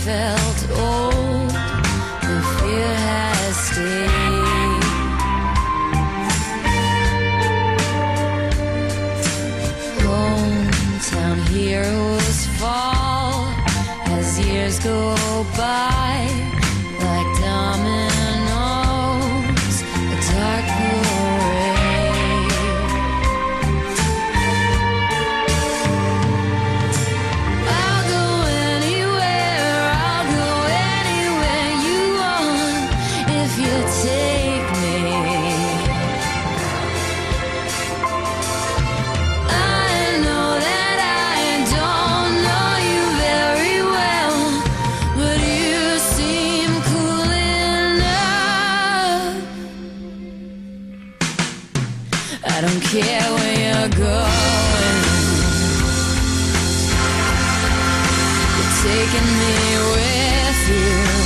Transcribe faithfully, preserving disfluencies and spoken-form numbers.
felt old, the fear has stayed. Hometown heroes fall as years go by, like dominoes, a dark parade. I'll go anywhere, I'll go anywhere you want, if you take me. I know that I don't know you very well, but you seem cool enough. I don't care where you're going, you're taking me with you.